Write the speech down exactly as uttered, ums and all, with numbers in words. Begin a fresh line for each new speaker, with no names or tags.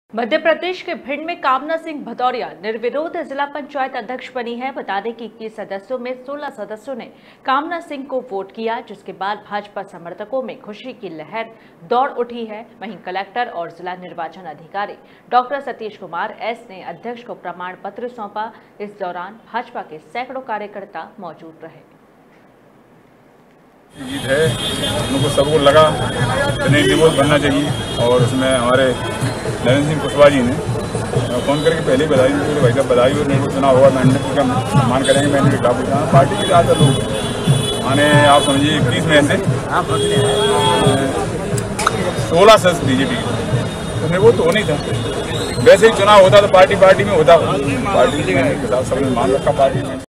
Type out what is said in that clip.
मध्य प्रदेश के भिंड में कामना सिंह भदौरिया निर्विरोध जिला पंचायत अध्यक्ष बनी है। बता दें कि इक्कीस सदस्यों में सोलह सदस्यों ने कामना सिंह को वोट किया, जिसके बाद भाजपा समर्थकों में खुशी की लहर दौड़ उठी है। वहीं कलेक्टर और जिला निर्वाचन अधिकारी डॉक्टर सतीश कुमार एस ने अध्यक्ष को प्रमाण पत्र सौंपा। इस दौरान भाजपा के सैकड़ों कार्यकर्ता मौजूद रहे।
जीत है, उनको सबको लगा नई डिवोर्स बनना चाहिए और उसमें हमारे नरेंद्र सिंह कुशवाहा जी ने फोन करके पहले ही बधाई दी। भाई साहब बधाई और निर्वाचन चुनाव होगा, मैंने का सम्मान करेंगे। मैंने कहा पूछा पार्टी के ज़्यादा लोग माने आप समझिए इक्कीस में से सोलह सदस्य बीजेपी के, उसमें वो तो हो नहीं था। वैसे ही चुनाव होता तो पार्टी पार्टी में होता, पार्टी में सबने मान रखा पार्टी में।